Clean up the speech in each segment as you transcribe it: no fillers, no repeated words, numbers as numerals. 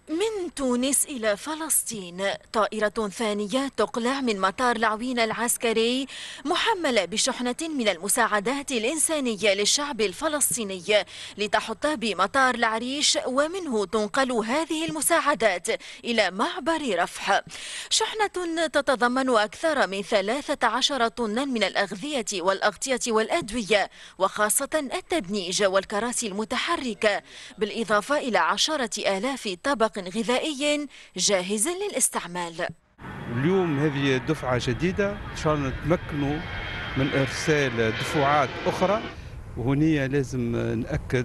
من تونس إلى فلسطين طائرة ثانية تقلع من مطار العوين العسكري محملة بشحنة من المساعدات الإنسانية للشعب الفلسطيني لتحط بمطار العريش، ومنه تنقل هذه المساعدات إلى معبر رفح. شحنة تتضمن أكثر من 13 طنا من الأغذية والأغطية والأدوية، وخاصة التبنيج والكراسي المتحركة، بالإضافة إلى 10,000 طبق غذائي جاهز للاستعمال. اليوم هذه دفعة جديدة إن شاء الله نتمكنوا من إرسال دفعات أخرى، وهنية لازم نأكد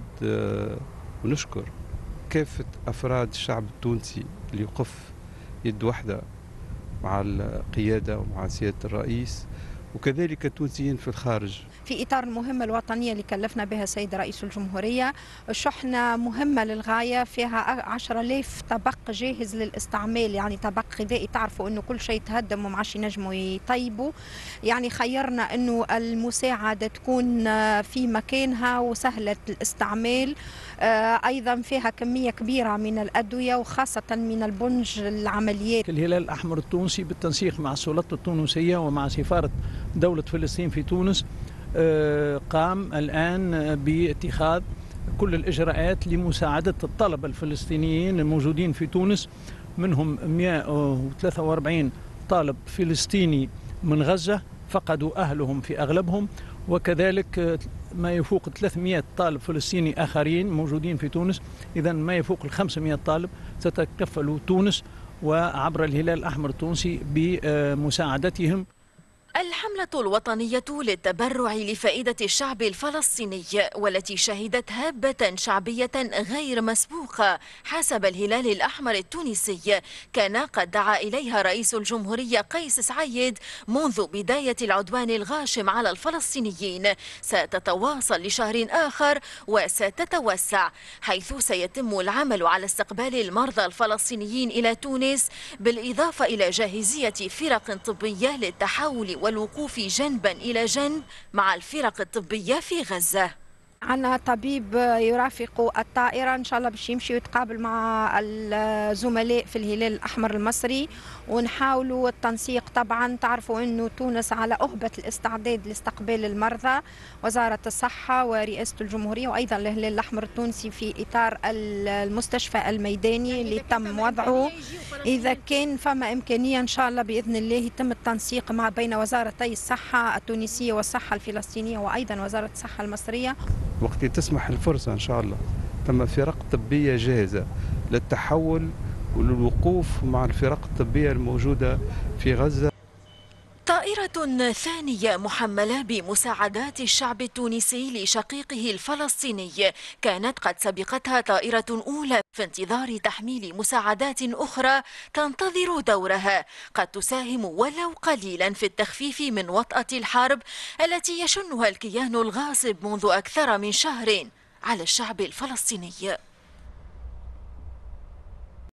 ونشكر كافة أفراد الشعب التونسي اللي يقف يد واحدة مع القيادة ومع سيادة الرئيس، وكذلك التونسيين في الخارج. في إطار المهمة الوطنية اللي كلفنا بها السيد رئيس الجمهورية، شحنة مهمة للغاية فيها 10,000 طبق جاهز للاستعمال، يعني طبق غذائي. تعرفوا أنه كل شيء تهدم وما عادش ينجموا يطيبوا، يعني خيرنا أنه المساعدة تكون في مكانها وسهلة الاستعمال. أيضا فيها كمية كبيرة من الأدوية وخاصة من البنج العمليات. الهلال الأحمر التونسي بالتنسيق مع السلطات التونسية ومع سفارة دولة فلسطين في تونس قام الآن باتخاذ كل الإجراءات لمساعدة الطلبة الفلسطينيين الموجودين في تونس، منهم 143 طالب فلسطيني من غزة فقدوا أهلهم في أغلبهم، وكذلك ما يفوق 300 طالب فلسطيني آخرين موجودين في تونس. إذا ما يفوق 500 طالب ستتكفل تونس وعبر الهلال الأحمر التونسي بمساعدتهم. الحملة الوطنية للتبرع لفائدة الشعب الفلسطيني، والتي شهدت هبة شعبية غير مسبوقة حسب الهلال الأحمر التونسي، كان قد دعا إليها رئيس الجمهورية قيس سعيد منذ بداية العدوان الغاشم على الفلسطينيين، ستتواصل لشهر آخر وستتوسع، حيث سيتم العمل على استقبال المرضى الفلسطينيين إلى تونس، بالإضافة إلى جاهزية فرق طبية للتحول والوقوف جنبا إلى جنب مع الفرق الطبية في غزة. عندنا طبيب يرافق الطائرة إن شاء الله باش يمشي ويتقابل مع الزملاء في الهلال الأحمر المصري، ونحاولوا التنسيق. طبعا تعرفوا أنه تونس على أهبة الاستعداد لاستقبال المرضى، وزارة الصحة ورئاسة الجمهورية وأيضا الهلال الأحمر التونسي في إطار المستشفى الميداني اللي تم وضعه. إذا كان فما إمكانية إن شاء الله بإذن الله يتم التنسيق ما بين وزارتي الصحة التونسية والصحة الفلسطينية وأيضا وزارة الصحة المصرية. وقت تسمح الفرصة إن شاء الله ثم فرق طبية جاهزة للتحول وللوقوف مع الفرق الطبية الموجودة في غزة. طائرة ثانية محملة بمساعدات الشعب التونسي لشقيقه الفلسطيني كانت قد سبقتها طائرة أولى في انتظار تحميل مساعدات أخرى تنتظر دورها، قد تساهم ولو قليلا في التخفيف من وطأة الحرب التي يشنها الكيان الغاصب منذ أكثر من شهر على الشعب الفلسطيني.